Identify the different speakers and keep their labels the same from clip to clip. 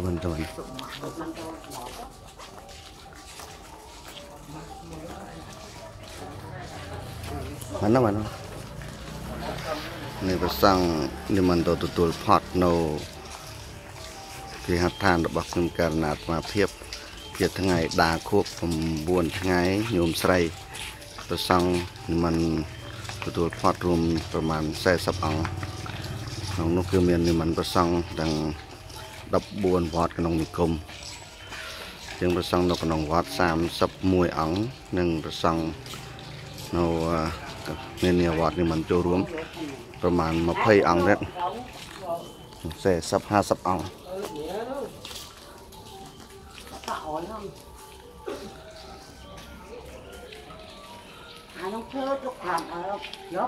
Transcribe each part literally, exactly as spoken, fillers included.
Speaker 1: teman-teman. Mana mana? Ini pasang ini mantu tutul pot no kehatanរបស់ខ្ញុំករណីអាត្មាភាពជាថ្ងៃដាខួប9ថ្ងៃញោមស្រីប្រសង់មិនទទួលផាត់រួមប្រមាណ40អង្គក្នុងនោះគឺមាននិមន្តប្រសង់ទាំង14វត្តក្នុងនិគមជាងប្រសង់នៅក្នុងវត្ត31អង្គនិងប្រសង់នៅមានវត្តនិមន្តចូលរួមប្រមាណ20អង្គទៀត40 50អង្គ
Speaker 2: អានោះធ្វើទុកខាងអើយក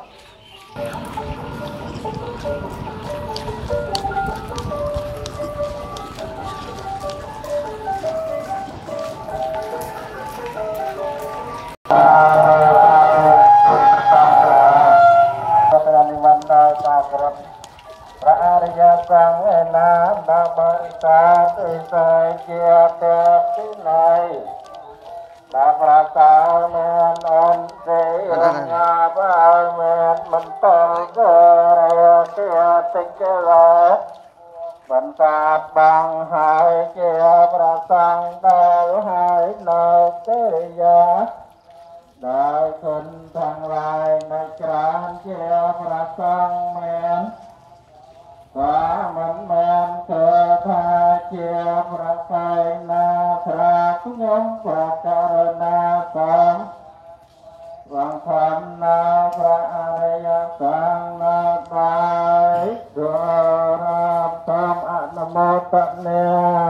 Speaker 2: ព្រះអរិយសង្ឃឯណាដើម្បីសាទិសេជាទេពទីណៃđã ra sao men ôn thế nhà bao men mình tôi cơ kia tinh cái lẽ mình ta bằng hai kia ra sang đời hai nơi thế gia đời thân thằng lại nơi tràn kia ra sang men và mình men cơ tha chia ra sai na ra cũng nhóm và cả na sam vang tham na ra ai sang na tai do ra tam anamo tane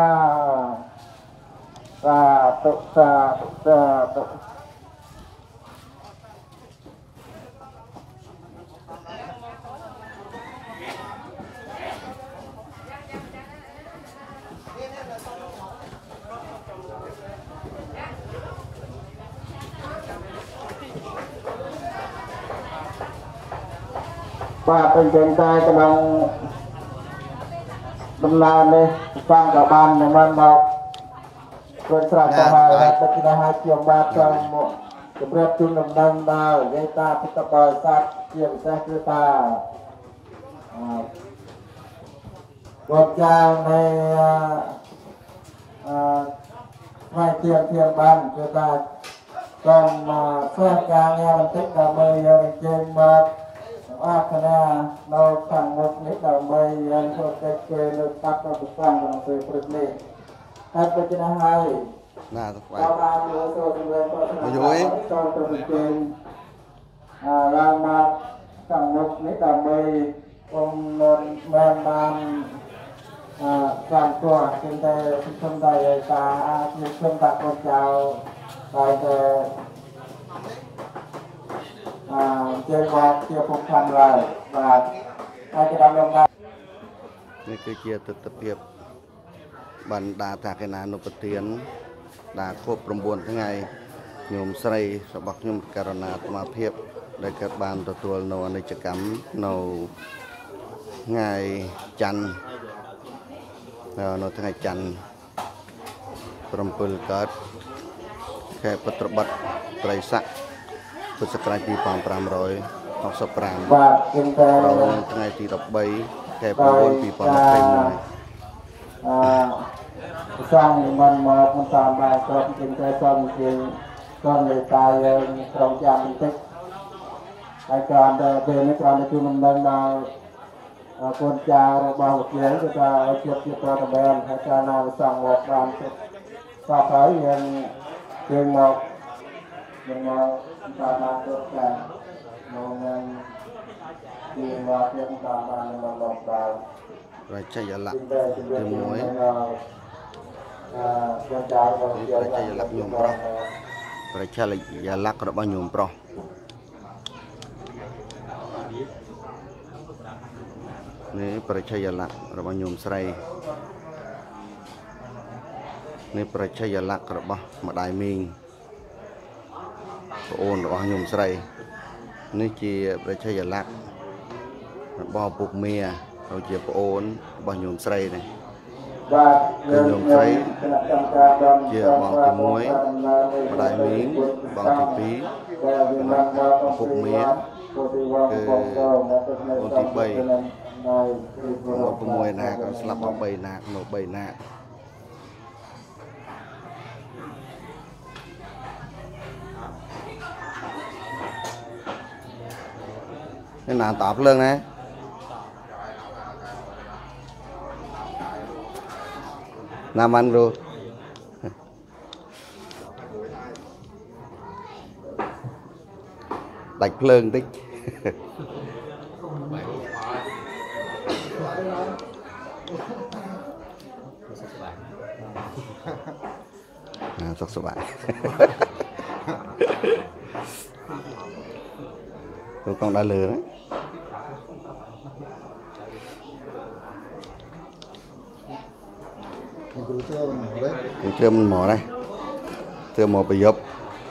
Speaker 2: sa tu sa tu sa tu và bên trên tay cái đồng đồng lan này sang cả bàn này mà một rồi sạch cả hai là tất cả hai chiều ba trong một cái bếp chung đồng đồng đào dây ta tất cả bờ sạch chiều xe cứ ta một trang này hai tiền tiền bàn cho ta còn xe ca nghe mình thích là mời trên mà à cái này nó càng một nít đầu mây anh cho cái cái nó tắt nó bị phăng vào từ từ này hai cái cái hai
Speaker 1: là phải
Speaker 2: rồi cho từ trên à làm mà càng một nít đầu mây ông men ban à càng qua trên đây trên đây ta trên ta con chào rồi chơi bọt chơi phục thành rồi và hai cái đám đông ra
Speaker 1: นี่คือเกียรติตะเปียบบรรดาทากนานุปเตียนดาครบประมวลทั้งไงโยมใส่สบักโยมการณาตมาเพียบได้เกิดบานตัวตัวโนในกิจกรรมโนไงจันโนทั้งไงจันประมปุลเกิดแค่ปฏิบัติไตรสักพุทธศักราชปีปรามร้อยหกสิบปรามเราทั้งไงที่ดอกใบแค่ปีบนปีปรามเต็มเลย
Speaker 2: สร้างมันมามันตามมาก็เป็นใจซ้อนจริงซ้อนเลยตายเลยตรงจำติดรายการเดินในการในคือมันเดินมาคนจาเราบอกเสียงก็จะเทียบเทียบตัวกับแบนรายการนาสั่งบอกการต่อไปยังเชียงหมอกยังมาตามมาตัวแก่มองยังที่มาเทียบตามมาในมาบอกดาว
Speaker 1: ไรใช่ยาลักเต็มมวยไรใช่ยาลักโยมปลอไรใช่ยาลักระบายโยมปลอนี่ไรใช่ยาลักระบายโยมใส่นี่ไรใช่ยาลักระบายมาได้มิงโอนระบายโยมใส่นี่จีไรใช่ยาลักบ่อปุกเมียเราเจ็บโอนบ่โยมใส่เนี่ยគឺញោមស្រីជាបងទីមួយម្ដាយមីងបងទីពីរឪពុកមាគឺអូនទីបីមកប្រមួយណាក៏ស្លាប់មកបីណាមកបីណានេះណាតបភ្លើងណាណាមិនรู้ដាច់ភ្លើងតិចណាសុខសប្បាយទៅកងដើរលើណាខ្ញុំជឿមិនមកដែរជឿមកប្រយុទ្ធ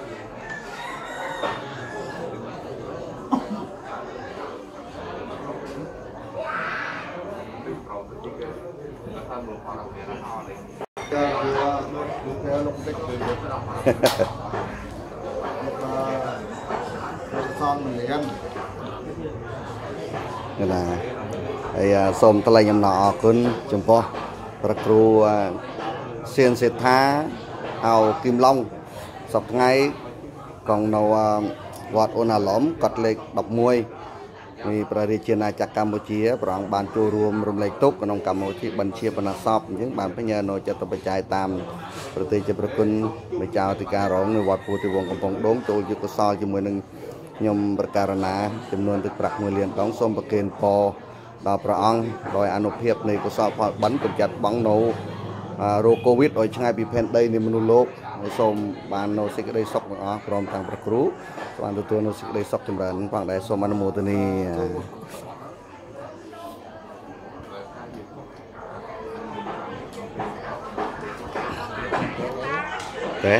Speaker 1: ណាហើយសូមថ្លែងអំណរអគុណចំពោះព្រះគ្រូសៀនសេដ្ឋាអោគីមឡុងសប្តាហ៍កងនៅវត្តអូណាឡុំកត់លេខដប់មួយនៃព្រះរាជាណាចក្រកម្ពុជាព្រះអង្គបានចូលរួមរំលែកទុក្ខក្នុងកម្មវិធីបញ្ជាបណ្ណាសពអញ្ចឹងបានបញ្ញានៅចិត្តបច្ច័យតាមប្រទេសជាប្រគុណមេចៅអធិការរងនៅវត្តពុទ្ធិវង្សកំពង់ដូងចូលជាកុសលជាមួយនឹងខ្ញុំប្រការណាចំនួនទឹកប្រាក់មួយលានដងសូមប្រគេនពរដល់ព្រះអង្គដោយអនុភាពនៃកុសលផលបិណ្ឌកុំចាត់បងនៅរោគកូវីដឲ្យឆ្ងាយពីផែនដីនៃមនុស្សលោកហើយសូមបាននៅសេចក្តីសុខទាំងអស់ព្រមទាំងព្រះគ្រូបានទទួលនៅសេចក្តីសុខចម្រើនផងដែរសូមអនុមោទនាទេ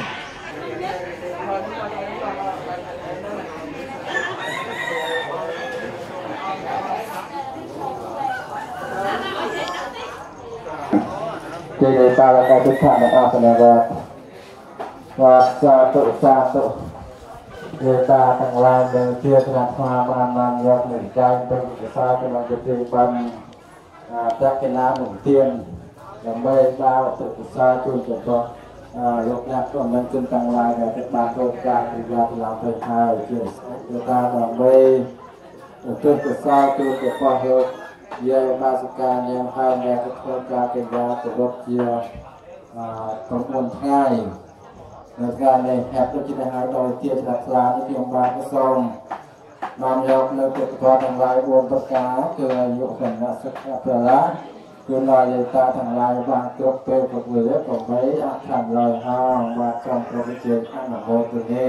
Speaker 2: ជាតាលកាទុដ្ឋៈអសនវត្តវត្តសាទុសាទុជាតាទាំងឡាយដែលជាស្នាស្មាបានបានយកនឹងចាយទៅវិសាក្នុងជាទីបានតក្កិណានឹងទៀនដើម្បីបានទុវិសាជួនចំពោះលោកអ្នកក៏មិនជឿទាំងឡាយដែលបានចូលការប្រយោជន៍ឡើងទៅហើយជាតាដើម្បីទុវិសាជួនចំពោះលោកយាយបាសិកាយ៉ាងហើយដែលធ្វើការកិច្ចការប្រពៃជាក្រុមមួយថ្ងៃនៅថ្ងៃនេះហេតុដូចជាហើយដោយជាស្ដាប់ស្លានេះខ្ញុំបាទសូមបានយកនៅពុទ្ធធម៌ទាំងឡាយបួនប្រការគឺអាយុគណៈសុខៈប្រឡាគឺនៅយាយតាទាំងឡាយបានគ្រប់ពេលគ្រប់វេលាក៏បីអត់ខានឡើយហើយបាទសូមគ្រប់វិជាអនុមោទនា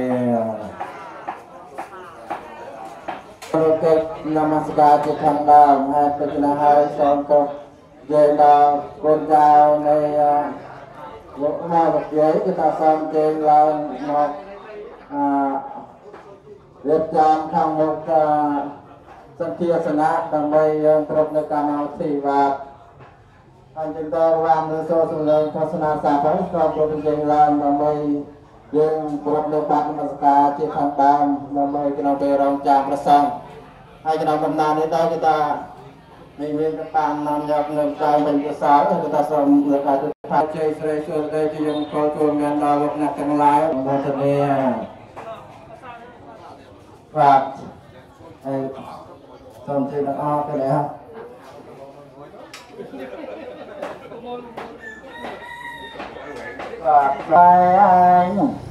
Speaker 2: កិច្ចនមស្ការជាខាងដើមហើយពិចារណាហើយសូមគោរពយាយដល់កូនចៅនៃលោកមកលោកយាយគឺថាសូមជើញឡើងមកអឺរៀបចំខាងមុខសន្តិអាសនៈដើម្បីយើងគ្រប់នៅកម្មវិធីបាទហើយจึงតបានលើសូរសម្លេងទស្សនាសាស្ត្រហើយសូមគ្រប់ជើញឡើងដើម្បីយើងគ្រប់នៅបាត់នមស្ការជាខាងដើមដើម្បីក្នុងពេលរងចាំប្រសង់ហើយក្នុងដំណើរនេះដែរគឺថាមានមានតាមនាំយកនៅតាមវិញភាសាគឺថាសូមលើកឲ្យថាជ័យស្រីសុរទេជាយើងគោលចូលមានដល់លោកអ្នកទាំងឡាយអនុមោទនាបាទហើយសូមជ័យទាំងអស់ទៅដែរបាទហើយ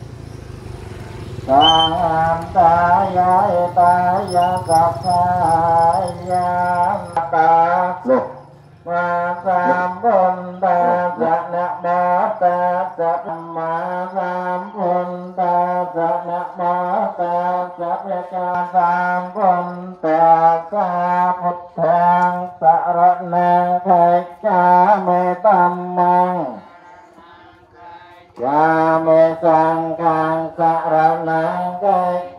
Speaker 2: tam taya taya kapaya ta lục ma sam bồn ta dạ na ma ta dạ ma sam bồn ta dạ na ma ta dạ ca sam bồn ta sa phật thang sa ra nang thai cha me tam mang cha me sang khang sa ra nang thai